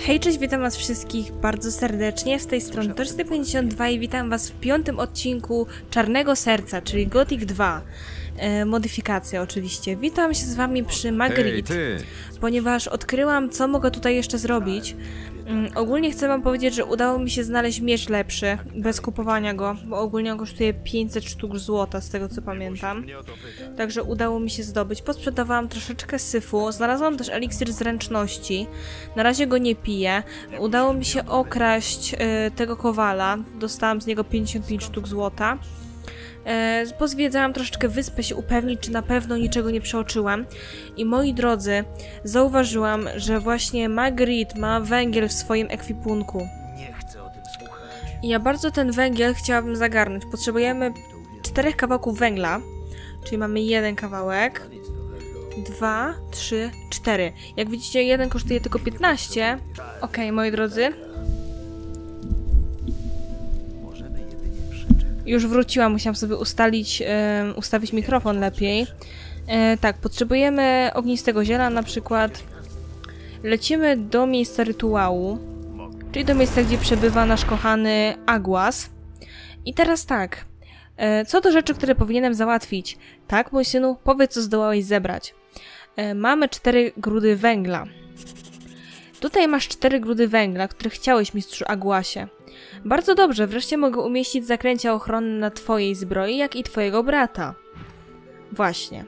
Hej, cześć, witam was wszystkich bardzo serdecznie, z tej strony Torsty52 i witam was w 5. odcinku Czarnego Serca, czyli Gothic 2. Modyfikacja oczywiście. Witam się z wami przy Magritte, ponieważ odkryłam, co mogę tutaj jeszcze zrobić. Ogólnie chcę wam powiedzieć, że udało mi się znaleźć miecz lepszy, bez kupowania go, bo ogólnie on kosztuje 500 sztuk złota, z tego co pamiętam. Także udało mi się zdobyć. Posprzedawałam troszeczkę syfu, znalazłam też eliksir zręczności. Na razie go nie piję. Udało mi się okraść tego kowala, dostałam z niego 55 sztuk złota. Pozwiedzałam troszeczkę wyspę, się upewnić, czy na pewno niczego nie przeoczyłam. I moi drodzy, zauważyłam, że właśnie Magritte ma węgiel w swoim ekwipunku. I ja bardzo ten węgiel chciałabym zagarnąć. Potrzebujemy 4 kawałków węgla, czyli mamy 1 kawałek, 2, 3, 4. Jak widzicie, jeden kosztuje tylko 15. Ok, moi drodzy. Już wróciłam, musiałam sobie ustawić mikrofon lepiej. Tak, potrzebujemy ognistego ziela na przykład. Lecimy do miejsca rytuału, czyli do miejsca, gdzie przebywa nasz kochany Aguas. I teraz tak, co do rzeczy, które powinienem załatwić. Tak, mój synu, powiedz, co zdołałeś zebrać. Mamy 4 grudy węgla. Tutaj masz 4 grudy węgla, które chciałeś, mistrzu Aguasie. Bardzo dobrze, wreszcie mogę umieścić zaklęcia ochronne na twojej zbroi, jak i twojego brata. Właśnie.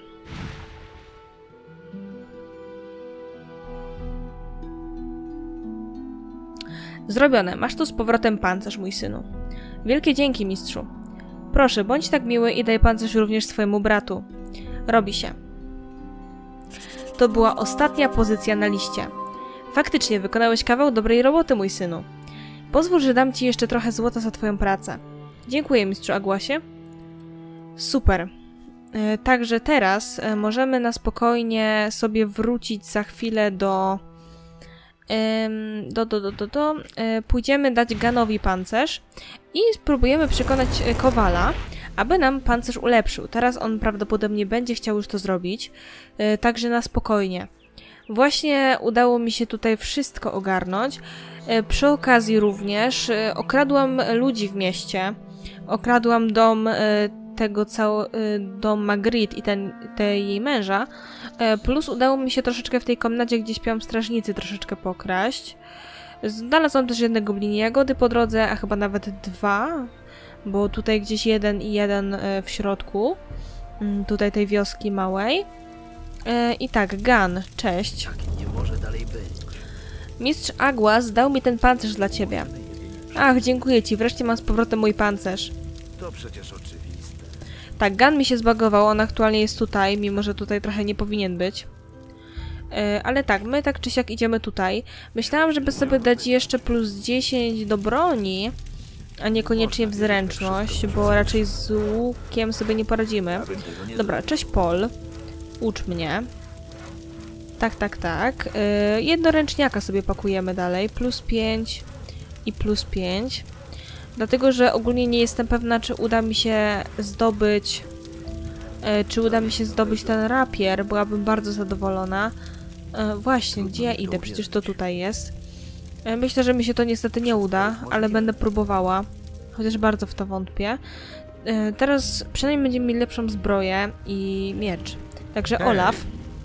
Zrobione. Masz tu z powrotem pancerz, mój synu. Wielkie dzięki, mistrzu. Proszę, bądź tak miły i daj pancerz również swojemu bratu. Robi się. To była ostatnia pozycja na liście. Faktycznie, wykonałeś kawał dobrej roboty, mój synu. Pozwól, że dam ci jeszcze trochę złota za twoją pracę. Dziękuję, mistrzu Aguasie. Super. Także teraz możemy na spokojnie sobie wrócić za chwilę pójdziemy dać Ganowi pancerz i spróbujemy przekonać Kowala, aby nam pancerz ulepszył. Teraz on prawdopodobnie będzie chciał już to zrobić, także na spokojnie. Właśnie udało mi się tutaj wszystko ogarnąć. Przy okazji również okradłam ludzi w mieście. Okradłam dom dom Magritte i tej jej męża. Plus udało mi się troszeczkę w tej komnacie, gdzie śpią strażnicy, troszeczkę pokraść. Znalazłam też jedne goblinie jagody po drodze, a chyba nawet 2. Bo tutaj gdzieś 1 i 1 w środku. Tutaj tej wioski małej. I tak, Gan, cześć. Mistrz Aguas dał mi ten pancerz dla ciebie. Ach, dziękuję ci, wreszcie mam z powrotem mój pancerz. To przecież oczywiste. Tak, Gan mi się zbagował, on aktualnie jest tutaj, mimo że tutaj trochę nie powinien być. Ale tak, my tak czy siak idziemy tutaj. Myślałam, żeby sobie dać jeszcze plus 10 do broni, a niekoniecznie w zręczność, bo raczej z łukiem sobie nie poradzimy. Dobra, cześć Paul. Ucz mnie. Tak. Jednoręczniaka sobie pakujemy dalej. Plus 5 i plus 5. Dlatego, że ogólnie nie jestem pewna, czy uda mi się zdobyć ten rapier. Byłabym bardzo zadowolona. Właśnie, gdzie ja idę? Przecież to tutaj jest. Myślę, że mi się to niestety nie uda, ale będę próbowała. Chociaż bardzo w to wątpię. Teraz przynajmniej będziemy mieli lepszą zbroję i miecz. Także Olaf,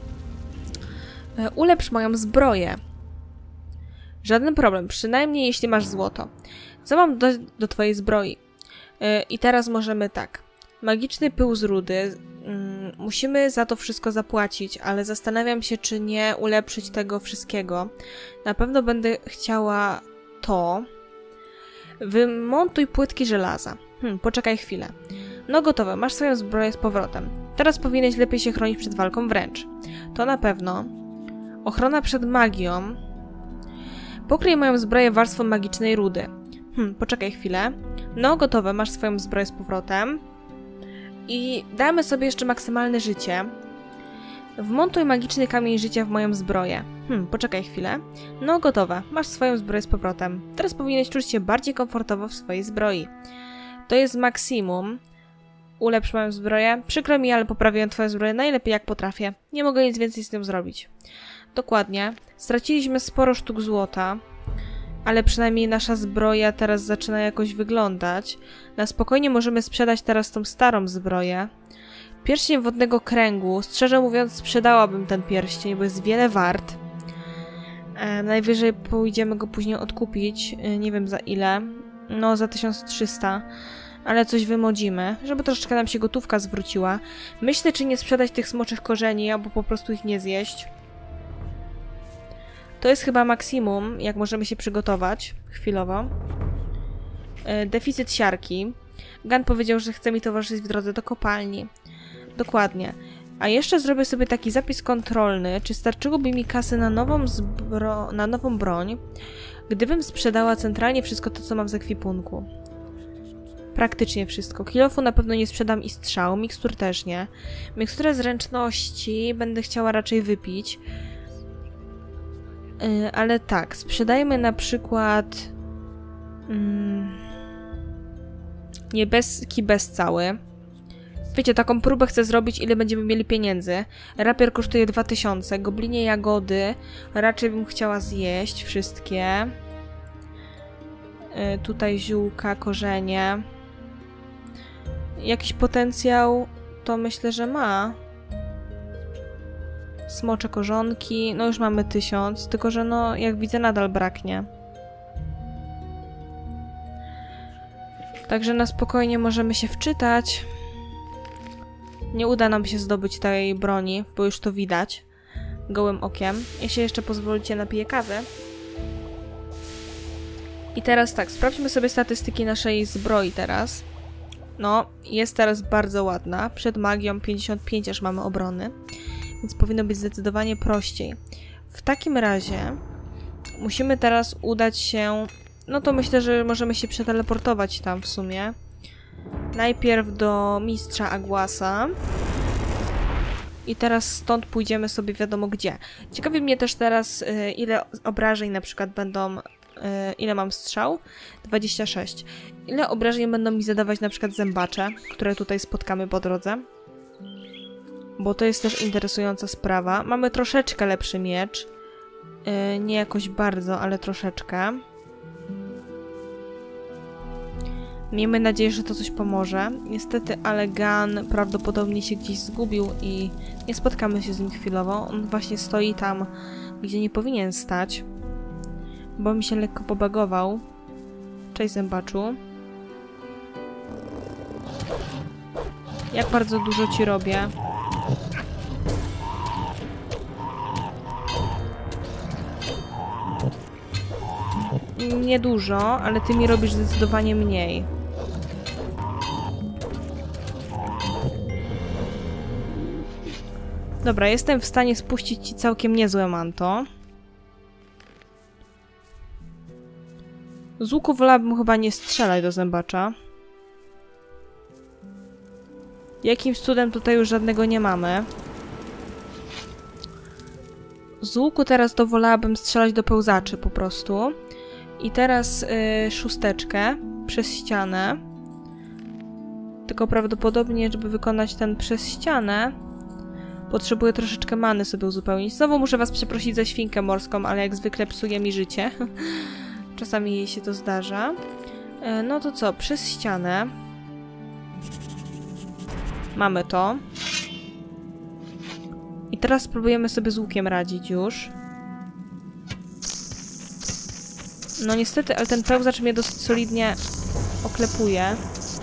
ulepsz moją zbroję. Żaden problem, przynajmniej jeśli masz złoto. Co mam dodać do twojej zbroi? I teraz możemy tak. Magiczny pył z rudy. Musimy za to wszystko zapłacić, ale zastanawiam się, czy nie ulepszyć tego wszystkiego. Na pewno będę chciała to. Wymontuj płytki żelaza. Poczekaj chwilę. No gotowe, masz swoją zbroję z powrotem. Teraz powinieneś lepiej się chronić przed walką wręcz. To na pewno. Ochrona przed magią. Pokryj moją zbroję warstwą magicznej rudy. Poczekaj chwilę. No gotowe, masz swoją zbroję z powrotem. I damy sobie jeszcze maksymalne życie. Wmontuj magiczny kamień życia w moją zbroję. Poczekaj chwilę. No gotowe, masz swoją zbroję z powrotem. Teraz powinieneś czuć się bardziej komfortowo w swojej zbroi. To jest maksimum. Ulepsz moją zbroję. Przykro mi, ale poprawiłem twoją zbroję najlepiej jak potrafię. Nie mogę nic więcej z tym zrobić. Dokładnie. Straciliśmy sporo sztuk złota. Ale przynajmniej nasza zbroja teraz zaczyna jakoś wyglądać. Na spokojnie możemy sprzedać teraz tą starą zbroję. Pierścień wodnego kręgu. Szczerze mówiąc, sprzedałabym ten pierścień, bo jest wiele wart. Najwyżej pójdziemy go później odkupić. Nie wiem za ile. No, za 1300. Ale coś wymodzimy, żeby troszeczkę nam się gotówka zwróciła. Myślę, czy nie sprzedać tych smoczych korzeni, albo po prostu ich nie zjeść. To jest chyba maksimum, jak możemy się przygotować. Chwilowo. Deficyt siarki. Gun powiedział, że chce mi towarzyszyć w drodze do kopalni. Dokładnie. A jeszcze zrobię sobie taki zapis kontrolny, czy starczyłoby mi kasy na nową broń, gdybym sprzedała centralnie wszystko to, co mam z ekwipunku. Praktycznie wszystko. Kilofu na pewno nie sprzedam i strzał, mikstur też nie. Miksturę zręczności będę chciała raczej wypić. Ale tak, sprzedajmy na przykład niebieski bezcały. Wiecie, taką próbę chcę zrobić, ile będziemy mieli pieniędzy. Rapier kosztuje 2000, goblinie jagody raczej bym chciała zjeść wszystkie. Tutaj ziółka, korzenie. Jakiś potencjał to myślę, że ma. Smocze korzonki, no już mamy 1000, tylko że no jak widzę nadal braknie. Także na spokojnie możemy się wczytać. Nie uda nam się zdobyć tej broni, bo już to widać gołym okiem. Jeśli jeszcze pozwolicie, napiję kawy. I teraz tak, sprawdźmy sobie statystyki naszej zbroi teraz. No, jest teraz bardzo ładna. Przed magią 55 aż mamy obrony. Więc powinno być zdecydowanie prościej. W takim razie musimy teraz udać się... No to myślę, że możemy się przeteleportować tam w sumie. Najpierw do mistrza Aguasa. I teraz stąd pójdziemy sobie wiadomo gdzie. Ciekawi mnie też teraz, ile obrażeń na przykład będą... Ile mam strzał? 26. Ile obrażeń będą mi zadawać na przykład zębacze, które tutaj spotkamy po drodze? Bo to jest też interesująca sprawa. Mamy troszeczkę lepszy miecz. Nie jakoś bardzo, ale troszeczkę. Miejmy nadzieję, że to coś pomoże. Niestety, ale Gun prawdopodobnie się gdzieś zgubił i nie spotkamy się z nim chwilowo. On właśnie stoi tam, gdzie nie powinien stać. Bo mi się lekko pobagował. Cześć, zębaczu. Jak bardzo dużo ci robię. Niedużo, ale ty mi robisz zdecydowanie mniej. Dobra, jestem w stanie spuścić ci całkiem niezłe manto. Z łuku wolałabym chyba nie strzelać do zębacza. Jakimś cudem tutaj już żadnego nie mamy. Z łuku teraz to wolałabym strzelać do pełzaczy po prostu. I teraz szósteczkę przez ścianę. Tylko prawdopodobnie, żeby wykonać ten przez ścianę, potrzebuję troszeczkę many sobie uzupełnić. Znowu muszę was przeprosić za świnkę morską, ale jak zwykle psuje mi życie. Czasami jej się to zdarza. No to co? Przez ścianę. Mamy to. I teraz spróbujemy sobie z łukiem radzić już. No niestety, ale ten pełzacz mnie dosyć solidnie oklepuje.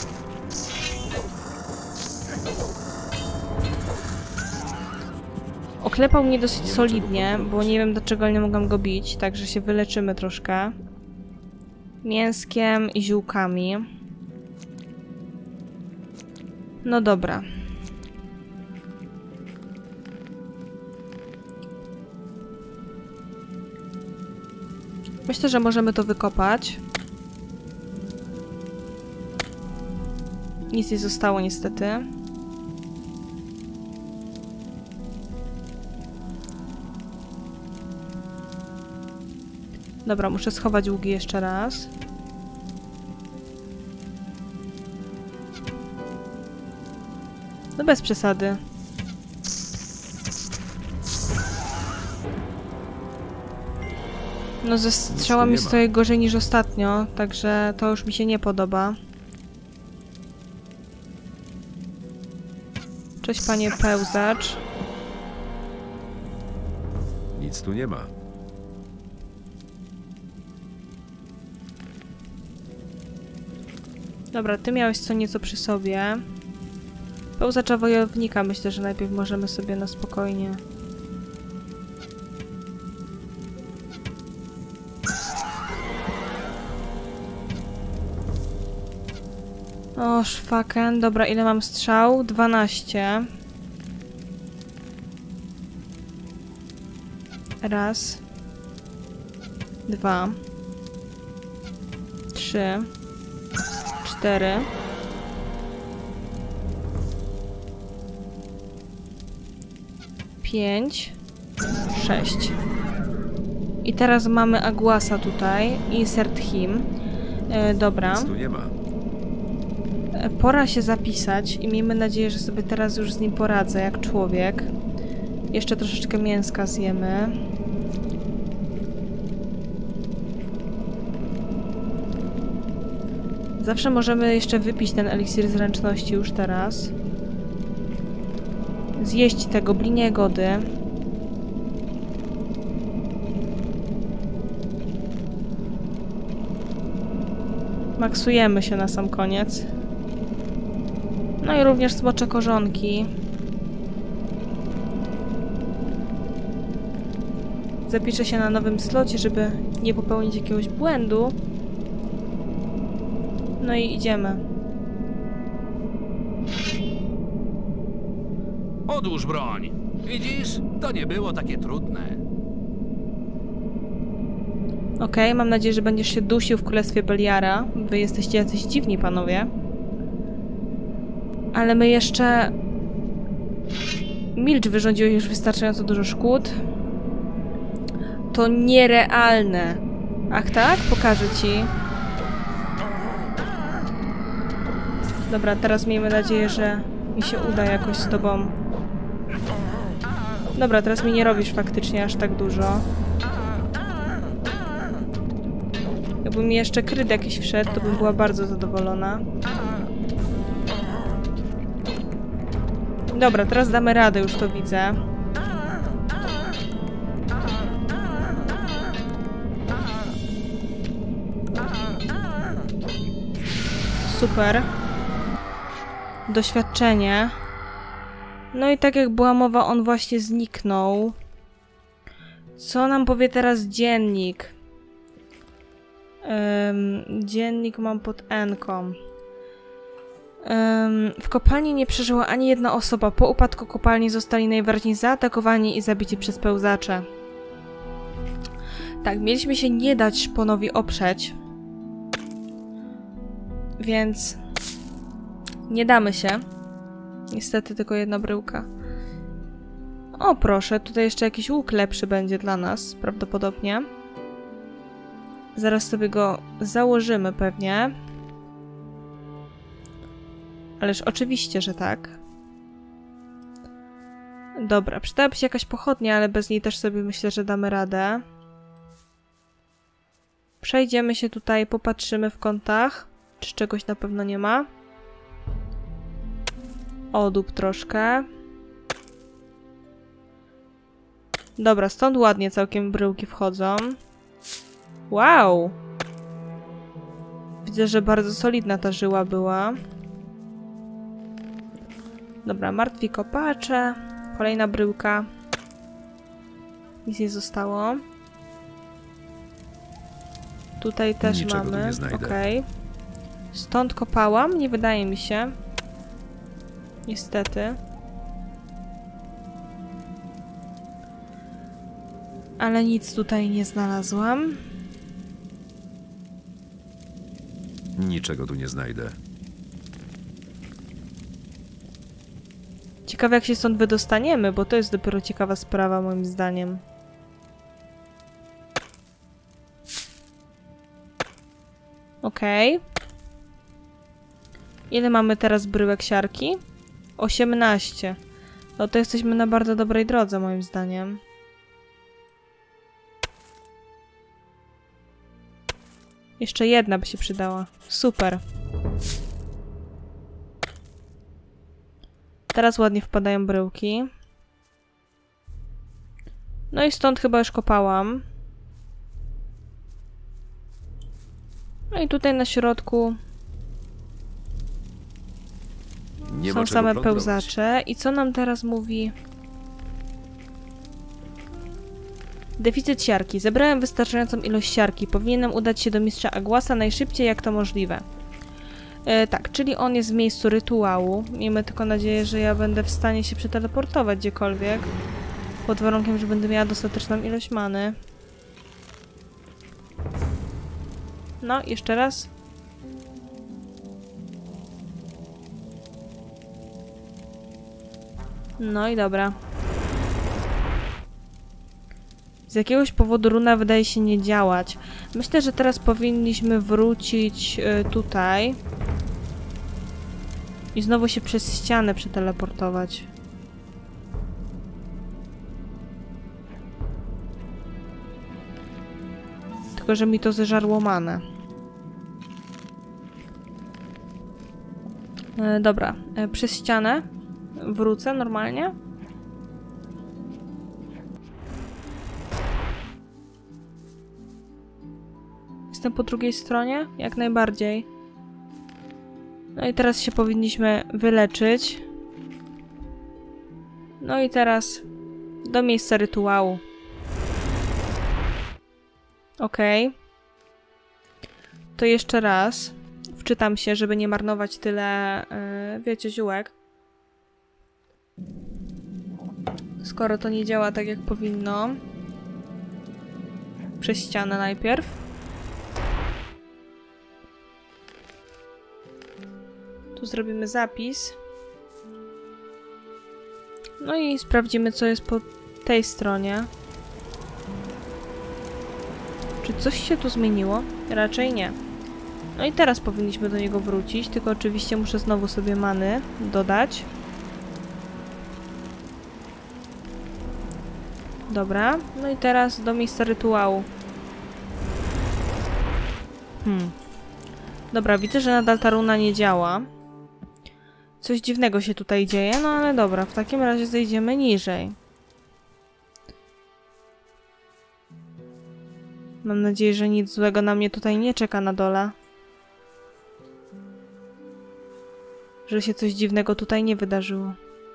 Oklepał mnie dosyć solidnie, bo nie wiem dlaczego nie mogłam go bić, także się wyleczymy troszkę. Mięskiem i ziółkami. No dobra. Myślę, że możemy to wykopać. Nic nie zostało niestety. Dobra, muszę schować łuki jeszcze raz. No bez przesady. No ze strzałami stoję gorzej niż ostatnio, także to już mi się nie podoba. Cześć, panie pełzacz. Nic tu nie ma. Dobra, ty miałeś co nieco przy sobie. Pełzacza wojownika myślę, że najpierw możemy sobie na spokojnie. O, szwaken. Dobra, ile mam strzał? 12. Raz. 2. 3. 4. 5. 6. I teraz mamy Agłasa tutaj. Insert him. Dobra. Nic tu nie ma. Pora się zapisać i miejmy nadzieję, że sobie teraz już z nim poradzę, jak człowiek. Jeszcze troszeczkę mięska zjemy. Zawsze możemy jeszcze wypić ten eliksir zręczności już teraz. Zjeść te goblinie jagody. Maksujemy się na sam koniec. No i również smocze korzonki. Zapiszę się na nowym slocie, żeby nie popełnić jakiegoś błędu. No i idziemy. Odłóż broń. Widzisz? To nie było takie trudne. Okej, mam nadzieję, że będziesz się dusił w królestwie Beliara. Wy jesteście jacyś dziwni, panowie. Ale my jeszcze... Milcz wyrządził już wystarczająco dużo szkód. To nierealne. Ach tak? Pokażę ci. Dobra, teraz miejmy nadzieję, że mi się uda jakoś z tobą. Dobra, teraz mi nie robisz faktycznie aż tak dużo. Jakby mi jeszcze kryt jakiś wszedł, to bym była bardzo zadowolona. Dobra, teraz damy radę, już to widzę. Super. Doświadczenie. No i tak jak była mowa, on właśnie zniknął. Co nam powie teraz dziennik? Dziennik mam pod N-ką. W kopalni nie przeżyła ani jedna osoba. Po upadku kopalni zostali najwyraźniej zaatakowani i zabici przez pełzacze. Tak, mieliśmy się nie dać szponowi oprzeć. Więc nie damy się. Niestety tylko jedna bryłka. O proszę, tutaj jeszcze jakiś łuk lepszy będzie dla nas, prawdopodobnie. Zaraz sobie go założymy pewnie. Ależ oczywiście, że tak. Dobra, przydałaby się jakaś pochodnia, ale bez niej też sobie myślę, że damy radę. Przejdziemy się tutaj, popatrzymy w kątach, czy czegoś na pewno nie ma. Odób troszkę. Dobra, stąd ładnie całkiem bryłki wchodzą. Wow! Widzę, że bardzo solidna ta żyła była. Dobra, martwi kopacze. Kolejna bryłka. Nic nie zostało. Tutaj też Niczego mamy. tu nie znajdę. Okej. Stąd kopałam? Nie wydaje mi się. Niestety. Ale nic tutaj nie znalazłam. Niczego tu nie znajdę. Ciekawe, jak się stąd wydostaniemy, bo to jest dopiero ciekawa sprawa, moim zdaniem. Okej. Ile mamy teraz bryłek siarki? 18. No to jesteśmy na bardzo dobrej drodze, moim zdaniem. Jeszcze jedna by się przydała. Super. Teraz ładnie wpadają bryłki. No i stąd chyba już kopałam. No i tutaj na środku Nie ma są czego same plądrować. pełzacze. I co nam teraz mówi? Deficyt siarki. Zebrałem wystarczającą ilość siarki. Powinienem udać się do mistrza Aguasa najszybciej jak to możliwe. Tak, czyli on jest w miejscu rytuału. Miejmy tylko nadzieję, że ja będę w stanie się przeteleportować gdziekolwiek. Pod warunkiem, że będę miała dostateczną ilość many. No, jeszcze raz. No i dobra. Z jakiegoś powodu runa wydaje się nie działać. Myślę, że teraz powinniśmy wrócić tutaj. I znowu się przez ścianę przeteleportować. Tylko, że mi to zeżarło manę. Dobra, przez ścianę wrócę normalnie. Jestem po drugiej stronie? Jak najbardziej. No i teraz się powinniśmy wyleczyć. No i teraz do miejsca rytuału. Okej. To jeszcze raz. Wczytam się, żeby nie marnować tyle, wiecie, ziółek. Skoro to nie działa tak, jak powinno. Przez ścianę najpierw. Tu zrobimy zapis. No i sprawdzimy, co jest po tej stronie. Czy coś się tu zmieniło? Raczej nie. No i teraz powinniśmy do niego wrócić, tylko oczywiście muszę znowu sobie many dodać. Dobra, no i teraz do miejsca rytuału. Dobra, widzę, że nadal ta runa nie działa. Coś dziwnego się tutaj dzieje, no ale dobra, w takim razie zejdziemy niżej. Mam nadzieję, że nic złego na mnie tutaj nie czeka na dole. Że się coś dziwnego tutaj nie wydarzyło.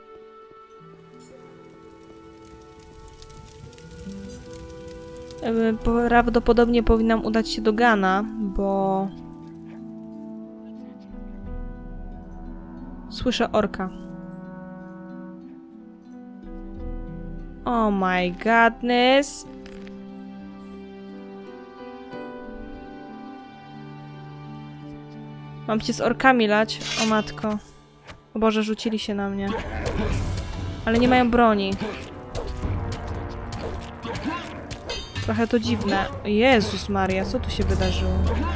Prawdopodobnie powinnam udać się do Gana, bo... Słyszę orka. Oh my goodness. Mam cię z orkami lać? O matko. O Boże, rzucili się na mnie. Ale nie mają broni. Trochę to dziwne. Jezus Maria, co tu się wydarzyło?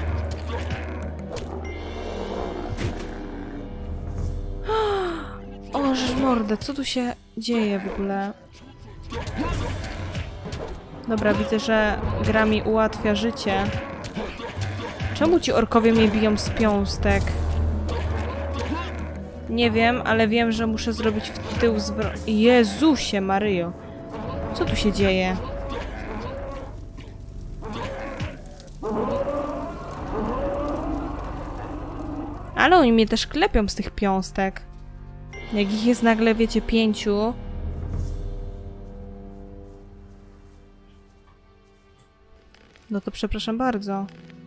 O, żeż mordę, co tu się dzieje w ogóle? Dobra, widzę, że gra mi ułatwia życie. Czemu ci orkowie mnie biją z piąstek? Nie wiem, ale wiem, że muszę zrobić w tył zwrot. Jezusie Maryjo! Co tu się dzieje? Ale oni mnie też klepią z tych piąstek. Jak ich jest nagle, wiecie, 5. No to przepraszam bardzo.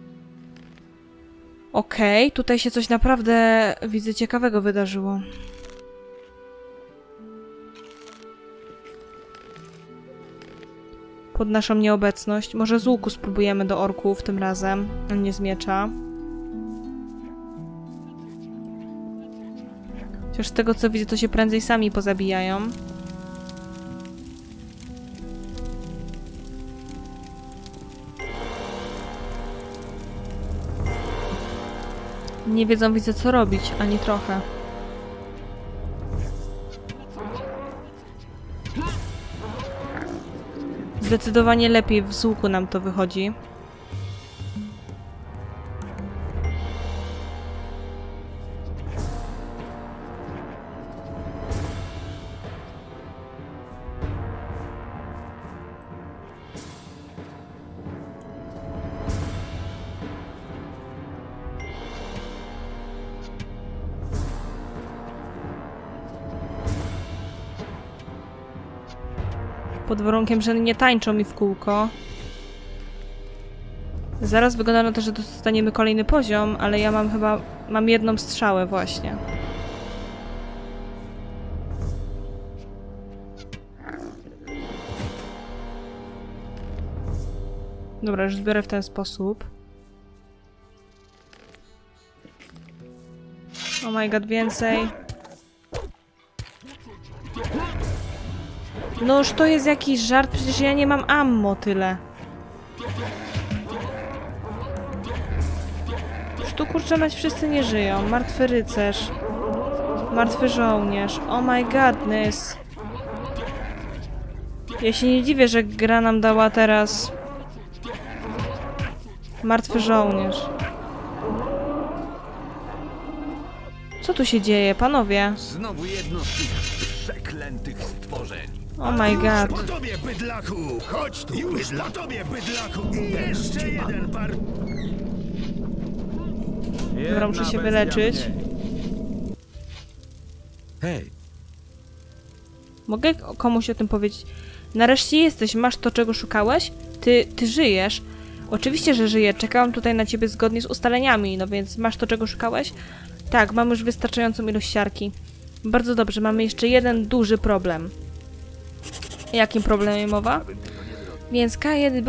Okej, tutaj się coś naprawdę, widzę, ciekawego wydarzyło. Pod naszą nieobecność. Może z łuku spróbujemy do orków tym razem, a nie z miecza. Chociaż z tego co widzę, to się prędzej sami pozabijają. Nie wiedzą, widzę, co robić, ani trochę. Zdecydowanie lepiej z łuku nam to wychodzi. Pod warunkiem, że nie tańczą mi w kółko. Zaraz wygląda na to, że dostaniemy kolejny poziom, ale ja mam chyba... Mam jedną strzałę właśnie. Dobra, już zbiorę w ten sposób. Oh my god, więcej. Noż to jest jakiś żart, przecież ja nie mam ammo tyle. Już tu kurczę mać wszyscy nie żyją. Martwy rycerz. Martwy żołnierz. Oh my godness. Ja się nie dziwię, że gra nam dała teraz... Martwy żołnierz. Co tu się dzieje, panowie? Znowu jedno z tych przeklętych stworzeń. Oh my god. Po tobie, bydlaku! Chodź tu, już po tobie, bydlaku! I jeszcze jeden par... Dobra, muszę się wyleczyć. Hej, Mogę komuś o tym powiedzieć? Nareszcie jesteś, masz to, czego szukałeś? Ty żyjesz? Oczywiście, że żyję. Czekałam tutaj na ciebie zgodnie z ustaleniami, no więc masz to, czego szukałeś? Tak, mam już wystarczającą ilość siarki. Bardzo dobrze, mamy jeszcze jeden duży problem. Jakim problemie mowa? Więc Kajet,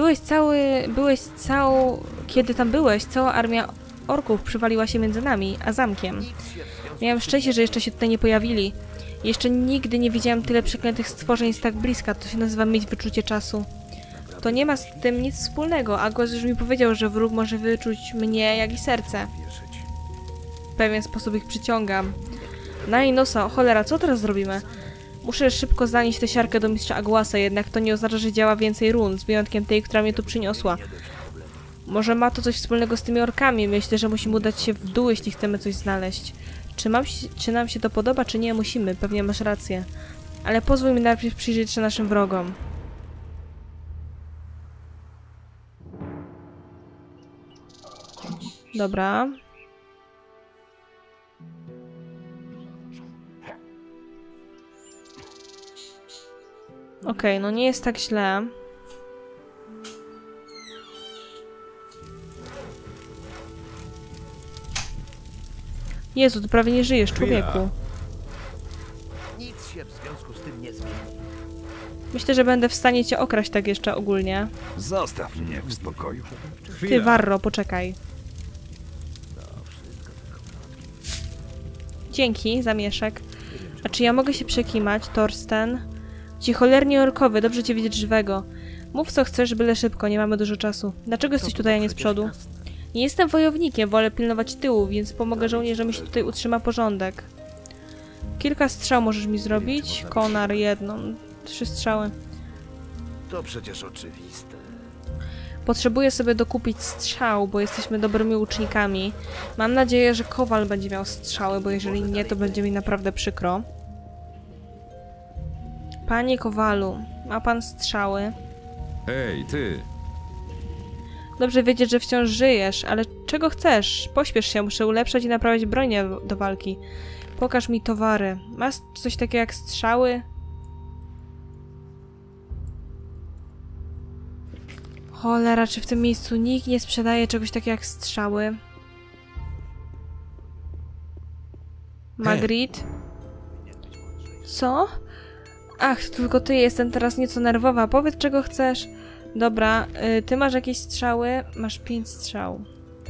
kiedy tam byłeś, cała armia orków przywaliła się między nami a zamkiem. Miałem szczęście, że jeszcze się tutaj nie pojawili. Jeszcze nigdy nie widziałem tyle przeklętych stworzeń z tak bliska. To się nazywa mieć wyczucie czasu. To nie ma z tym nic wspólnego. Agos już mi powiedział, że wróg może wyczuć mnie, jak i serce. W pewien sposób ich przyciągam. Na jej nosa, cholera, co teraz zrobimy? Muszę szybko zanieść tę siarkę do mistrza Aguasa, jednak to nie oznacza, że działa więcej run, z wyjątkiem tej, która mnie tu przyniosła. Może ma to coś wspólnego z tymi orkami. Myślę, że musimy udać się w dół, jeśli chcemy coś znaleźć. Czy nam się to podoba, czy nie? Musimy, pewnie masz rację. Ale pozwól mi najpierw przyjrzeć się naszym wrogom. Dobra. Okej, no nie jest tak źle. Jezu, ty prawie nie żyjesz, człowieku. Nic się w związku z tym nie zmieni. Myślę, że będę w stanie cię okraść tak jeszcze ogólnie. Zostaw mnie w spokoju. Ty, Warro, poczekaj. Dzięki za mieszek. A czy ja mogę się przekimać, Thorsten? Ci cholerni orkowy, dobrze cię widzieć żywego. Mów co chcesz, byle szybko, nie mamy dużo czasu. Dlaczego jesteś tutaj, a nie z przodu? Nie jestem wojownikiem, wolę pilnować tyłu, więc pomogę żołnierzom, jeśli tutaj utrzyma porządek. Kilka strzał możesz mi zrobić. Konar, jedną. 3 strzały. To przecież oczywiste. Potrzebuję sobie dokupić strzał, bo jesteśmy dobrymi łucznikami. Mam nadzieję, że Kowal będzie miał strzały, bo jeżeli nie, to będzie mi naprawdę przykro. Panie Kowalu, ma pan strzały? hej, ty! Dobrze wiedzieć, że wciąż żyjesz, ale czego chcesz? Pośpiesz się, muszę ulepszać i naprawiać bronię do walki. Pokaż mi towary. Masz coś takiego jak strzały? Cholera, czy w tym miejscu nikt nie sprzedaje czegoś takiego jak strzały? Magritte? Co? Ach, tylko ty, jestem teraz nieco nerwowa. Powiedz, czego chcesz. Dobra, ty masz jakieś strzały? Masz 5 strzał.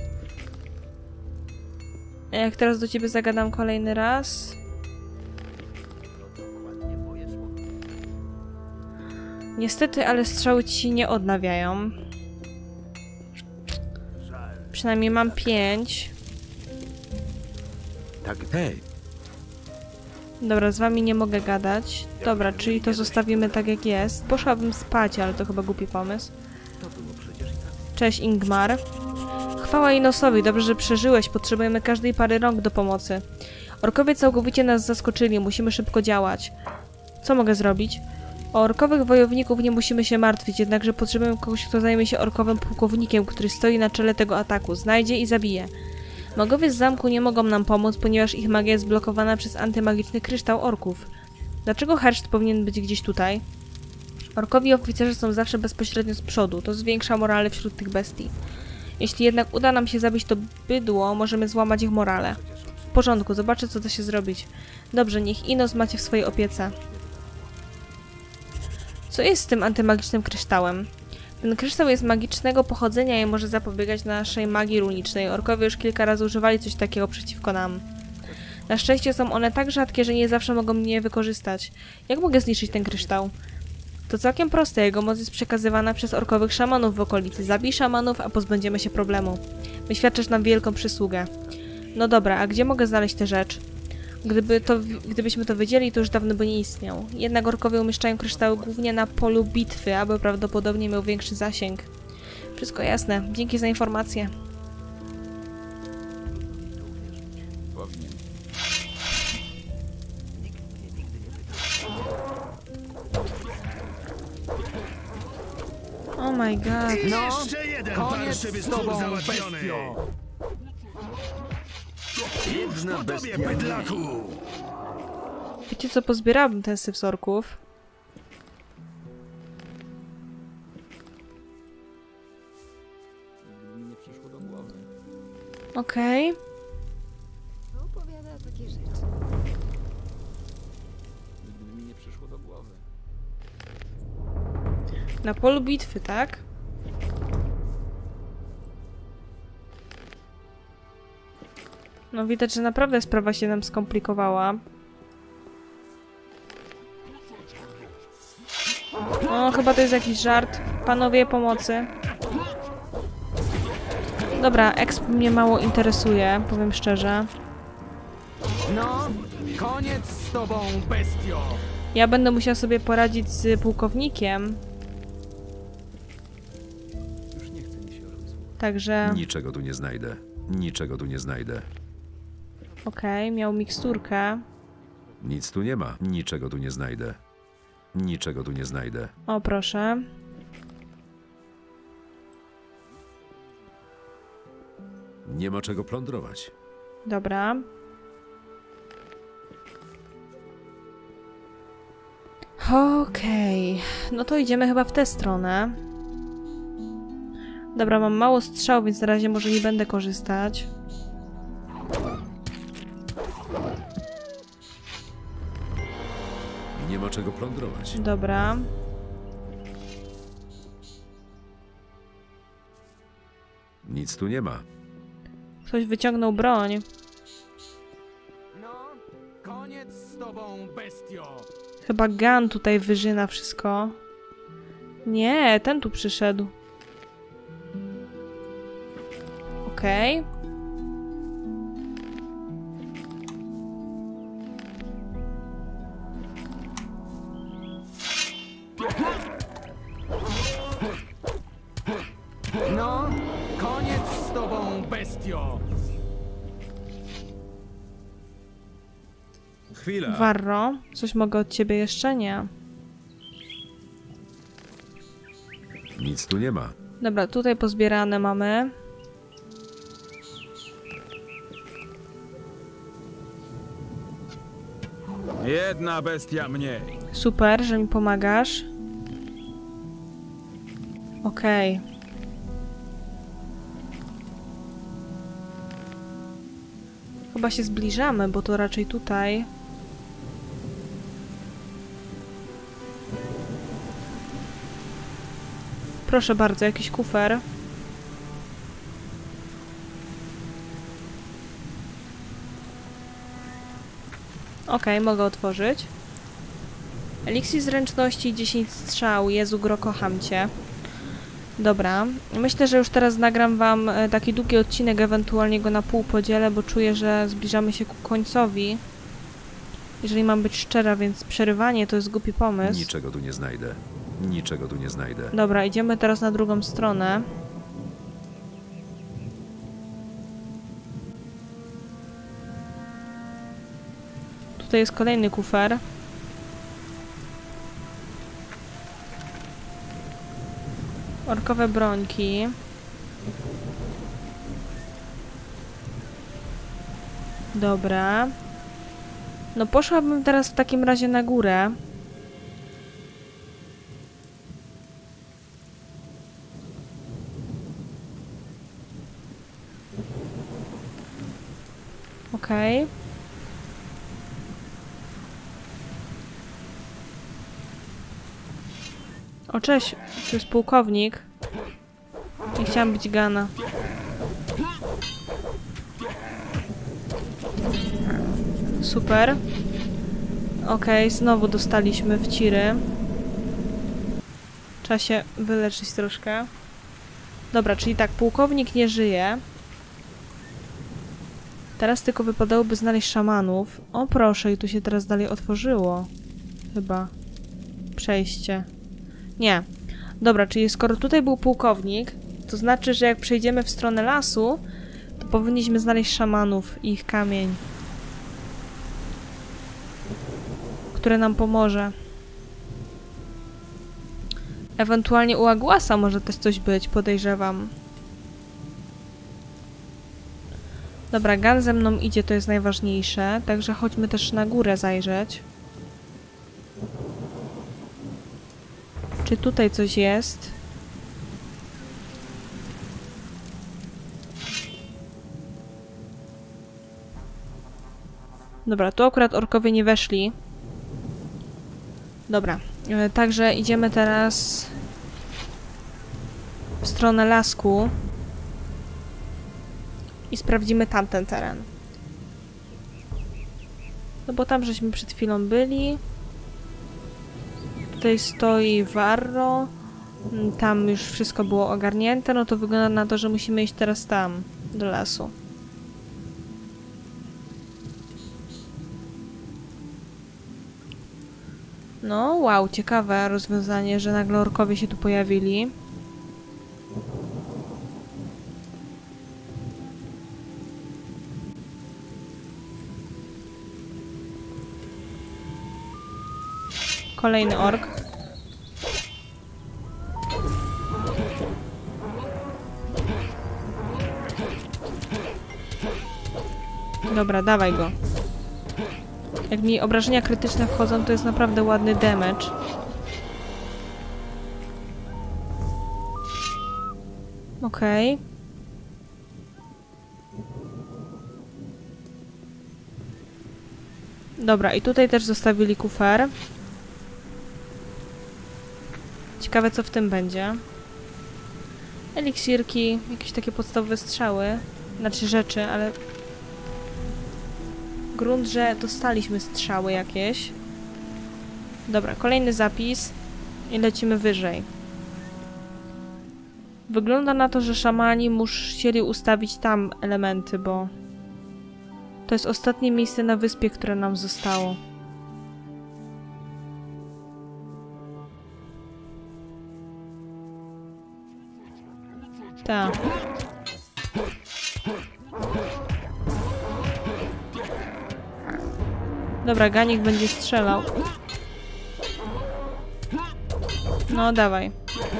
Jak teraz do ciebie zagadam kolejny raz... Niestety, ale strzały ci się nie odnawiają. Przynajmniej mam 5. Tak, Hej, Dobra, z wami nie mogę gadać. Dobra, czyli to zostawimy tak jak jest. Poszłabym spać, ale to chyba głupi pomysł. Cześć, Ingmar. Chwała Inosowi, dobrze, że przeżyłeś. Potrzebujemy każdej pary rąk do pomocy. Orkowie całkowicie nas zaskoczyli, musimy szybko działać. Co mogę zrobić? O orkowych wojowników nie musimy się martwić, jednakże potrzebujemy kogoś, kto zajmie się orkowym pułkownikiem, który stoi na czele tego ataku. Znajdzie i zabije. Magowie z zamku nie mogą nam pomóc, ponieważ ich magia jest blokowana przez antymagiczny kryształ orków. Dlaczego herszt powinien być gdzieś tutaj? Orkowi oficerzy są zawsze bezpośrednio z przodu. To zwiększa morale wśród tych bestii. Jeśli jednak uda nam się zabić to bydło, możemy złamać ich morale. W porządku, zobaczę, co da się zrobić. Dobrze, niech Inos macie w swojej opiece. Co jest z tym antymagicznym kryształem? Ten kryształ jest magicznego pochodzenia i może zapobiegać naszej magii runicznej. Orkowie już kilka razy używali coś takiego przeciwko nam. Na szczęście są one tak rzadkie, że nie zawsze mogą mnie wykorzystać. Jak mogę zniszczyć ten kryształ? To całkiem proste, jego moc jest przekazywana przez orkowych szamanów w okolicy. Zabij szamanów, a pozbędziemy się problemu. Wyświadczysz nam wielką przysługę. No dobra, a gdzie mogę znaleźć tę rzecz? Gdybyśmy to wiedzieli, to już dawno by nie istniał. Jednak orkowie umieszczają kryształy głównie na polu bitwy, aby prawdopodobnie miał większy zasięg. Wszystko jasne. Dzięki za informację. Oh my god. Jeszcze jeden parszywy stwór załatwiony! Już po tobie, bydlaku! Wiecie co, pozbierałabym ten syf z orków. Okej. Opowiada takie rzeczy. Na polu bitwy, tak? No widać, że naprawdę sprawa się nam skomplikowała. No, chyba to jest jakiś żart. Panowie, pomocy. Dobra, exp mnie mało interesuje, powiem szczerze. No, koniec z tobą, bestio! Ja będę musiała sobie poradzić z pułkownikiem. Także... Niczego tu nie znajdę. Niczego tu nie znajdę. Okej, miał miksturkę. Nic tu nie ma. Niczego tu nie znajdę. Niczego tu nie znajdę. O, proszę. Nie ma czego plądrować. Dobra. Okej. No to idziemy chyba w tę stronę. Dobra, mam mało strzał, więc na razie może nie będę korzystać. Nie ma czego plądrować. Dobra. Nic tu nie ma. Ktoś wyciągnął broń. No, koniec z tobą, bestio! Chyba Gun tutaj wyżyna wszystko. Nie, ten tu przyszedł. Okej. No, koniec z tobą, bestio! Chwila. Warro, coś mogę od ciebie jeszcze? Nie. Nic tu nie ma. Dobra, tutaj pozbierane mamy. Jedna bestia mniej. Super, że mi pomagasz. Okej. Chyba się zbliżamy, bo to raczej tutaj. Proszę bardzo, jakiś kufer. Okej, mogę otworzyć. Eliksir zręczności, 10 strzał. Jezu, Gro, kocham cię. Dobra, myślę, że już teraz nagram wam taki długi odcinek, ewentualnie go na pół podzielę, bo czuję, że zbliżamy się ku końcowi. Jeżeli mam być szczera, więc przerywanie to jest głupi pomysł. Niczego tu nie znajdę. Niczego tu nie znajdę. Dobra, idziemy teraz na drugą stronę. Tutaj jest kolejny kufer. Orkowe brońki. Dobra. No poszłabym teraz w takim razie na górę. Okej. O, cześć. Tu jest pułkownik. Nie chciałam być Gana. Super. Okej, znowu dostaliśmy wciry. Trzeba się wyleczyć troszkę. Dobra, czyli tak, pułkownik nie żyje. Teraz tylko wypadałoby znaleźć szamanów. O proszę, i tu się teraz dalej otworzyło. Chyba. Przejście. Nie. Dobra, czyli skoro tutaj był pułkownik, to znaczy, że jak przejdziemy w stronę lasu, to powinniśmy znaleźć szamanów i ich kamień, który nam pomoże. Ewentualnie u Agłasa może też coś być, podejrzewam. Dobra, Gan ze mną idzie, to jest najważniejsze, także chodźmy też na górę zajrzeć. Czy tutaj coś jest? Dobra, tu akurat orkowie nie weszli. Dobra, także idziemy teraz w stronę lasku i sprawdzimy tamten teren. No bo tam żeśmy przed chwilą byli. Tutaj stoi Varro. Tam już wszystko było ogarnięte, no to wygląda na to, że musimy iść teraz tam, do lasu. No, wow, ciekawe rozwiązanie, że nagle orkowie się tu pojawili. Kolejny ork. Dobra, dawaj go. Jak mi obrażenia krytyczne wchodzą, to jest naprawdę ładny damage. Okej. Dobra, i tutaj też zostawili kufer. Ciekawe, co w tym będzie. Eliksirki, jakieś takie podstawowe strzały. Znaczy rzeczy, ale... Grunt, że dostaliśmy strzały jakieś. Dobra, kolejny zapis. I lecimy wyżej. Wygląda na to, że szamani musieli ustawić tam elementy, bo... To jest ostatnie miejsce na wyspie, które nam zostało. Tak. Dobra, Ganik będzie strzelał. No, dawaj.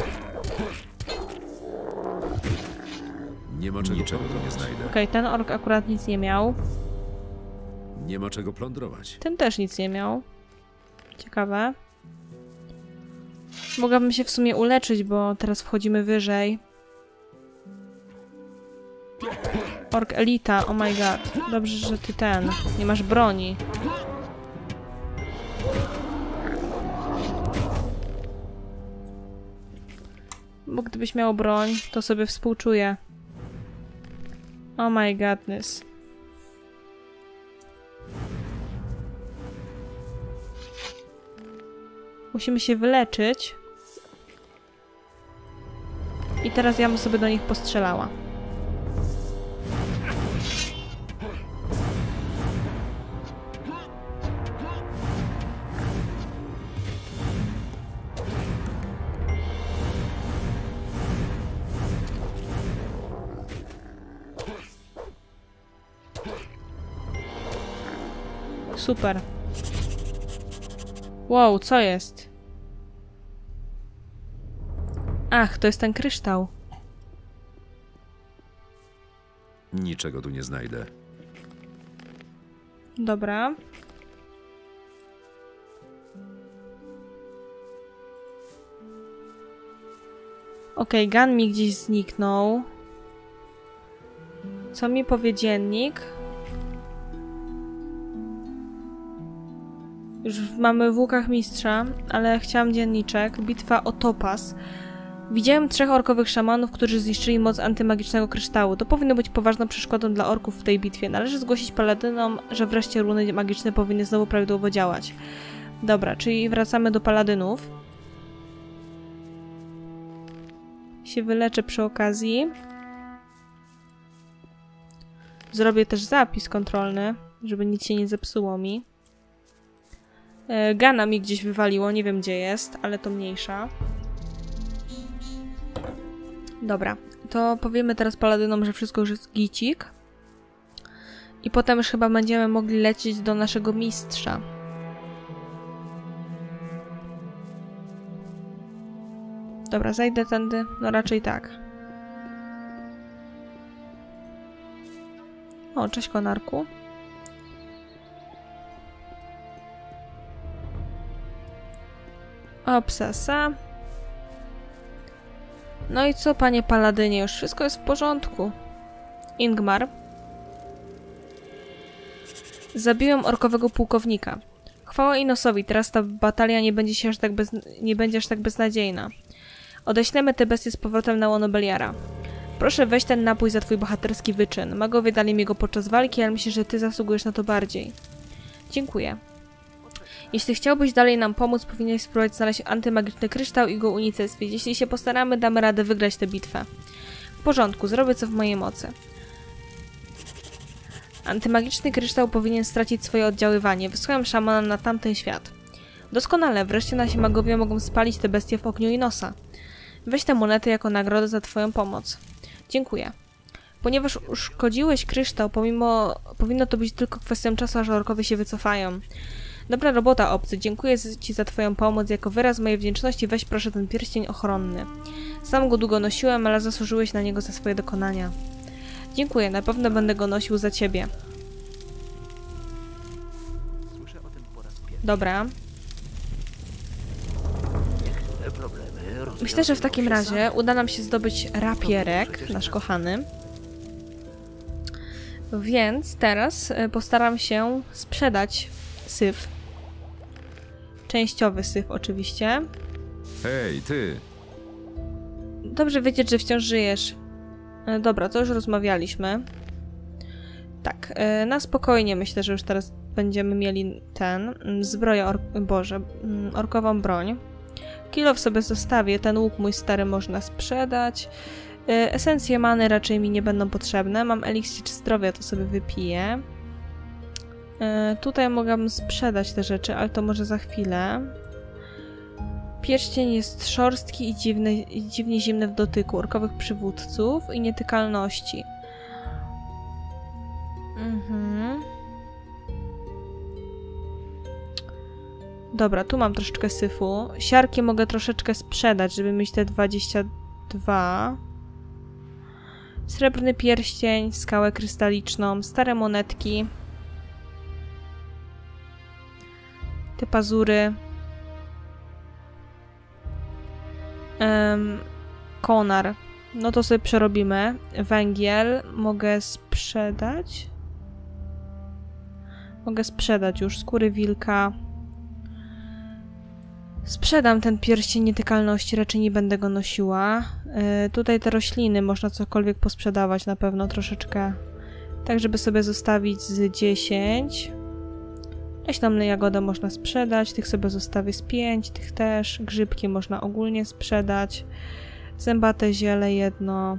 Nie ma niczego tu nie znajdę. Okej, ten ork akurat nic nie miał. Nie ma czego plądrować. Ten też nic nie miał. Ciekawe. Mogłabym się w sumie uleczyć, bo teraz wchodzimy wyżej. Ork Elita, oh my god. Dobrze, że ty nie masz broni. Bo gdybyś miał broń, to sobie współczuję. Oh my godness. Musimy się wyleczyć. I teraz ja bym sobie do nich postrzelała. Super. Wow, co jest? Ach, to jest ten kryształ. Niczego tu nie znajdę. Dobra. Okej, Gan mi gdzieś zniknął. Co mi powie dziennik? Już mamy w łukach mistrza, ale chciałam dzienniczek. Bitwa o Topaz. Widziałem 3 orkowych szamanów, którzy zniszczyli moc antymagicznego kryształu. To powinno być poważną przeszkodą dla orków w tej bitwie. Należy zgłosić paladynom, że wreszcie runy magiczne powinny znowu prawidłowo działać. Dobra, czyli wracamy do paladynów. Się wyleczę przy okazji. Zrobię też zapis kontrolny, żeby nic się nie zepsuło mi. Gana mi gdzieś wywaliło, nie wiem gdzie jest, ale to mniejsza. Dobra, to powiemy teraz paladynom, że wszystko już jest gicik. I potem już chyba będziemy mogli lecieć do naszego mistrza. Dobra, zajdę tędy. No raczej tak. O, cześć konarku. Obsesa. No i co, panie paladynie? Już wszystko jest w porządku. Ingmar. Zabiłem orkowego pułkownika. Chwała Inosowi, teraz ta batalia nie będzie aż tak beznadziejna. Odeślemy te bestie z powrotem na łono Beliara. Proszę weź ten napój za twój bohaterski wyczyn. Magowie dali mi go podczas walki, ale myślę, że ty zasługujesz na to bardziej. Dziękuję. Jeśli chciałbyś dalej nam pomóc, powinieneś spróbować znaleźć antymagiczny kryształ i go unicestwić. Jeśli się postaramy, damy radę wygrać tę bitwę. W porządku, zrobię co w mojej mocy. Antymagiczny kryształ powinien stracić swoje oddziaływanie. Wysłałem szamana na tamten świat. Doskonale, wreszcie nasi magowie mogą spalić te bestie w ogniu Inosa. Weź tę monetę jako nagrodę za twoją pomoc. Dziękuję. Ponieważ uszkodziłeś kryształ, powinno to być tylko kwestią czasu, aż orkowie się wycofają. Dobra robota, obcy. Dziękuję ci za twoją pomoc. Jako wyraz mojej wdzięczności weź proszę ten pierścień ochronny. Sam go długo nosiłem, ale zasłużyłeś na niego za swoje dokonania. Dziękuję, na pewno będę go nosił za ciebie. Dobra. Myślę, że w takim razie uda nam się zdobyć rapierek, nasz kochany. Więc teraz postaram się sprzedać syf. Częściowy syf oczywiście. Hej, ty! Dobrze wiedzieć, że wciąż żyjesz. Dobra, to już rozmawialiśmy. Tak, na spokojnie myślę, że już teraz będziemy mieli zbroję, orkową broń. Kilof sobie zostawię, ten łuk mój stary można sprzedać. Esencje many raczej mi nie będą potrzebne. Mam eliksir zdrowia, to sobie wypiję. Tutaj mogłabym sprzedać te rzeczy, ale to może za chwilę. Pierścień jest szorstki i dziwnie zimny w dotyku. Orkowych przywódców i nietykalności. Dobra, tu mam troszeczkę syfu. Siarki mogę troszeczkę sprzedać, żeby mieć te 22. Srebrny pierścień, skałę krystaliczną, stare monetki. Te pazury. Konar. No to sobie przerobimy. Węgiel mogę sprzedać. Mogę sprzedać już. Skóry wilka. Sprzedam ten pierścień nietykalności, raczej nie będę go nosiła. Tutaj te rośliny można cokolwiek posprzedawać na pewno troszeczkę. Tak, żeby sobie zostawić z 10. Leśną jagodę można sprzedać, tych sobie zostawię z 5, tych też. Grzybki można ogólnie sprzedać. Zębate ziele jedno.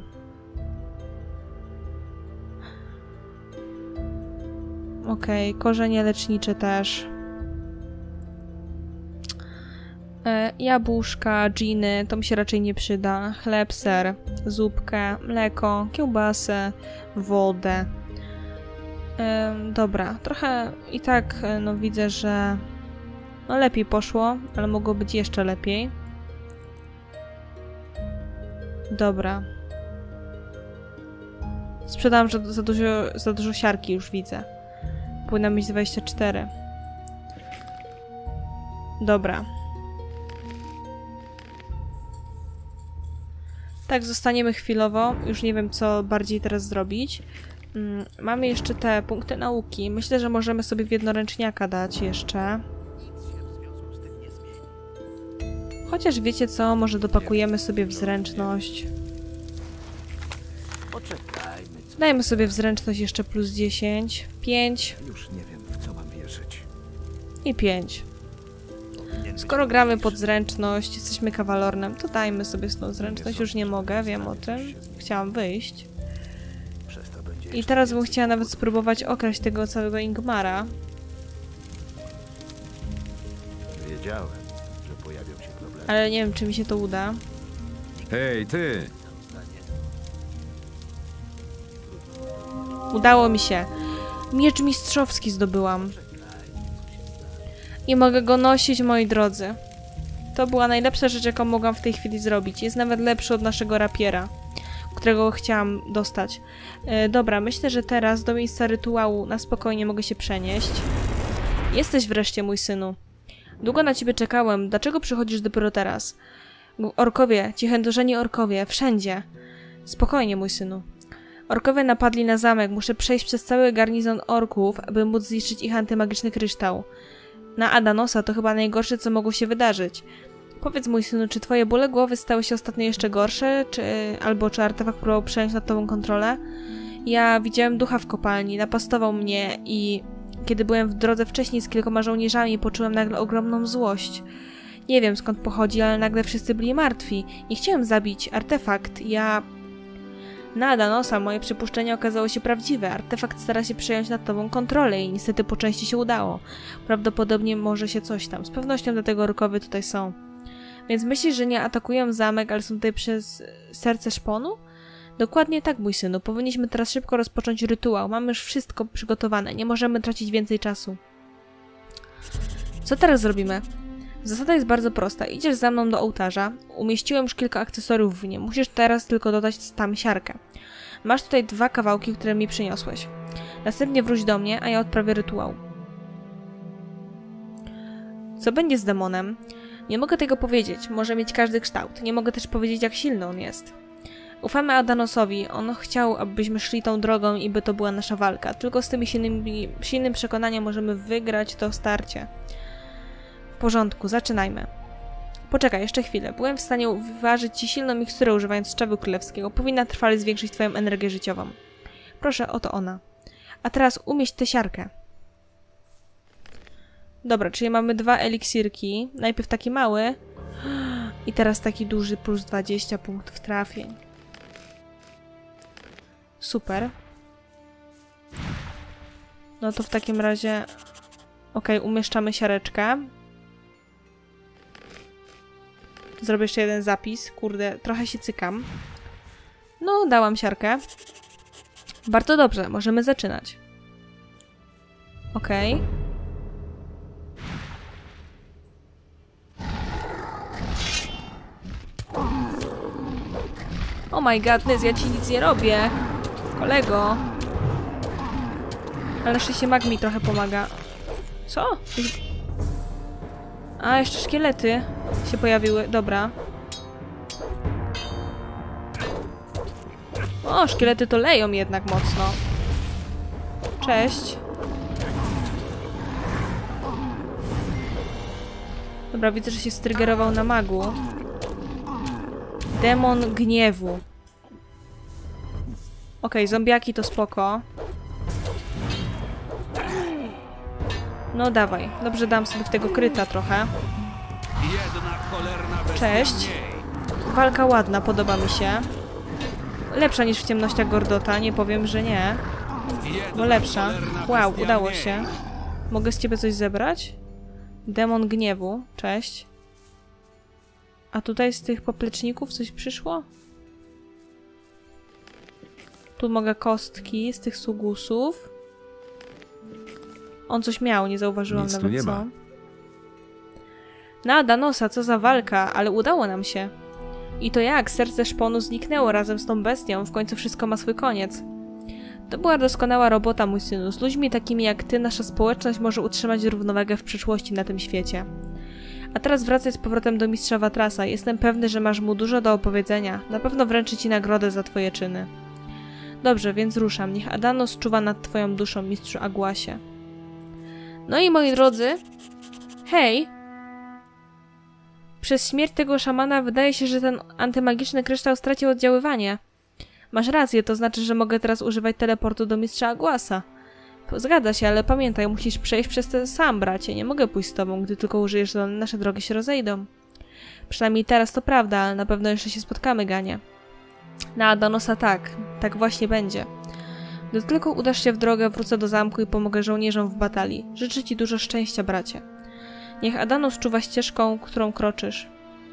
Okej, korzenie lecznicze też. Jabłuszka, dżiny, to mi się raczej nie przyda. Chleb, ser, zupkę, mleko, kiełbasę, wodę. Dobra, trochę i tak no widzę, że no lepiej poszło, ale mogło być jeszcze lepiej. Dobra. Sprzedałam za dużo siarki, już widzę. Powinna mieć 24. Dobra. Tak, zostaniemy chwilowo. Już nie wiem, co bardziej teraz zrobić. Mamy jeszcze te punkty nauki. Myślę, że możemy sobie w jednoręczniaka dać jeszcze. Chociaż wiecie co, może dopakujemy sobie w zręczność. Dajmy sobie w zręczność jeszcze plus 10. 5 Już nie wiem, w co mam wierzyć. i 5. Skoro gramy pod zręczność, jesteśmy kawalornem, to dajmy sobie z tą zręczność. Już nie mogę, wiem o tym. Chciałam wyjść. I teraz bym chciała nawet spróbować okraść tego całego Ingmara. Wiedziałem, że pojawią się problemy. Ale nie wiem, czy mi się to uda. Hej, ty! Udało mi się. Miecz mistrzowski zdobyłam. I mogę go nosić, moi drodzy. To była najlepsza rzecz, jaką mogłam w tej chwili zrobić. Jest nawet lepszy od naszego rapiera, którego chciałam dostać. Dobra, myślę, że teraz do miejsca rytuału na spokojnie mogę się przenieść. Jesteś wreszcie, mój synu. Długo na ciebie czekałem. Dlaczego przychodzisz dopiero teraz? Orkowie, ci chędożeni orkowie, wszędzie. Spokojnie, mój synu. Orkowie napadli na zamek. Muszę przejść przez cały garnizon orków, aby móc zniszczyć ich antymagiczny kryształ. Na Adanosa to chyba najgorsze, co mogło się wydarzyć. Powiedz, mój synu, czy twoje bóle głowy stały się ostatnio jeszcze gorsze? Czy artefakt próbował przejąć nad tobą kontrolę? Ja widziałem ducha w kopalni, napastował mnie i... Kiedy byłem w drodze wcześniej z kilkoma żołnierzami, poczułem nagle ogromną złość. Nie wiem, skąd pochodzi, ale nagle wszyscy byli martwi. Nie chciałem zabić. Artefakt. Na Adanosa moje przypuszczenie okazało się prawdziwe. Artefakt stara się przejąć nad tobą kontrolę i niestety po części się udało. Prawdopodobnie może się coś tam. Z pewnością dlatego orkowie tutaj są. Więc myślisz, że nie atakują zamek, ale są tutaj przez serce szponu? Dokładnie tak, mój synu. Powinniśmy teraz szybko rozpocząć rytuał. Mamy już wszystko przygotowane. Nie możemy tracić więcej czasu. Co teraz zrobimy? Zasada jest bardzo prosta. Idziesz za mną do ołtarza. Umieściłem już kilka akcesoriów w nim. Musisz teraz tylko dodać tam siarkę. Masz tutaj 2 kawałki, które mi przyniosłeś. Następnie wróć do mnie, a ja odprawię rytuał. Co będzie z demonem? Nie mogę tego powiedzieć. Może mieć każdy kształt. Nie mogę też powiedzieć, jak silny on jest. Ufamy Adanosowi. On chciał, abyśmy szli tą drogą i by to była nasza walka. Tylko z tym silnym przekonaniem możemy wygrać to starcie. W porządku, zaczynajmy. Poczekaj, jeszcze chwilę. Byłem w stanie wyważyć ci silną miksturę używając szczawu królewskiego. Powinna trwale zwiększyć twoją energię życiową. Proszę, oto ona. A teraz umieść tę siarkę. Dobra, czyli mamy 2 eliksirki. Najpierw taki mały i teraz taki duży plus 20 punktów trafień. Super. No to w takim razie... Okej, umieszczamy siareczkę. Zrobię jeszcze jeden zapis. Kurde, trochę się cykam. No, dałam siarkę. Bardzo dobrze, możemy zaczynać. Okej. Oh my godness, ja ci nic nie robię. Kolego. Ale szczęście mag mi trochę pomaga. Co? A, jeszcze szkielety się pojawiły. Dobra. O, szkielety to leją jednak mocno. Cześć. Dobra, widzę, że się strygerował na magu. Demon gniewu. Okej, zombiaki to spoko. No dawaj. Dobrze, dam sobie w tego kryta trochę. Cześć. Walka ładna, podoba mi się. Lepsza niż w ciemnościach Gordota, nie powiem, że nie. Bo lepsza. Wow, udało się. Mogę z ciebie coś zebrać? Demon gniewu. Cześć. A tutaj z tych popleczników coś przyszło? Tu mogę kostki z tych sugusów. On coś miał, nie zauważyłam Nic tu nawet nie co. ma. Na Adanosa, co za walka, ale udało nam się. I to jak? Serce szponu zniknęło razem z tą bestią. W końcu wszystko ma swój koniec. To była doskonała robota, mój synu. Z ludźmi takimi jak ty nasza społeczność może utrzymać równowagę w przyszłości na tym świecie. A teraz wracaj z powrotem do mistrza Watrasa. Jestem pewny, że masz mu dużo do opowiedzenia. Na pewno wręczy ci nagrodę za twoje czyny. Dobrze, więc ruszam. Niech Adanos czuwa nad twoją duszą, mistrzu Agłasie. No i moi drodzy... Hej! Przez śmierć tego szamana wydaje się, że ten antymagiczny kryształ stracił oddziaływanie. Masz rację, to znaczy, że mogę teraz używać teleportu do mistrza Aguasa. Zgadza się, ale pamiętaj, musisz przejść przez to sam, bracie. Nie mogę pójść z tobą, gdy tylko użyjesz, to nasze drogi się rozejdą. Przynajmniej teraz to prawda, ale na pewno jeszcze się spotkamy, Ganie. Na Adanosa tak właśnie będzie. Gdy tylko udasz się w drogę, wrócę do zamku i pomogę żołnierzom w batalii. Życzę ci dużo szczęścia, bracie. Niech Adanos czuwa ścieżką, którą kroczysz.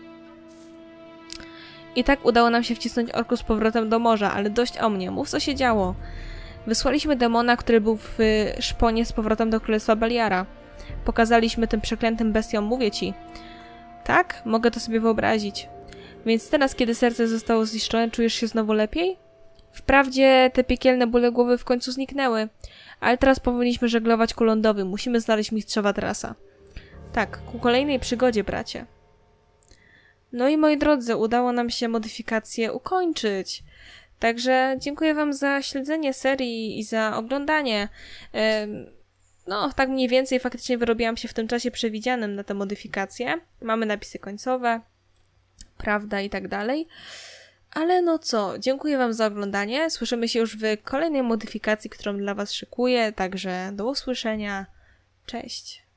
I tak udało nam się wcisnąć orków z powrotem do morza, ale dość o mnie. Mów, co się działo. Wysłaliśmy demona, który był w szponie z powrotem do Królestwa Beliara. Pokazaliśmy tym przeklętym bestiom, mówię ci. Tak? Mogę to sobie wyobrazić. Więc teraz, kiedy serce zostało zniszczone, czujesz się znowu lepiej? Wprawdzie te piekielne bóle głowy w końcu zniknęły, ale teraz powinniśmy żeglować ku lądowi. Musimy znaleźć mistrza Watrasa. Tak, ku kolejnej przygodzie, bracie. No i moi drodzy, udało nam się modyfikację ukończyć. Także dziękuję wam za śledzenie serii i za oglądanie. No, tak mniej więcej faktycznie wyrobiłam się w tym czasie przewidzianym na te modyfikacje. Mamy napisy końcowe, prawda i tak dalej. Ale no co, dziękuję wam za oglądanie. Słyszymy się już w kolejnej modyfikacji, którą dla was szykuję. Także do usłyszenia. Cześć.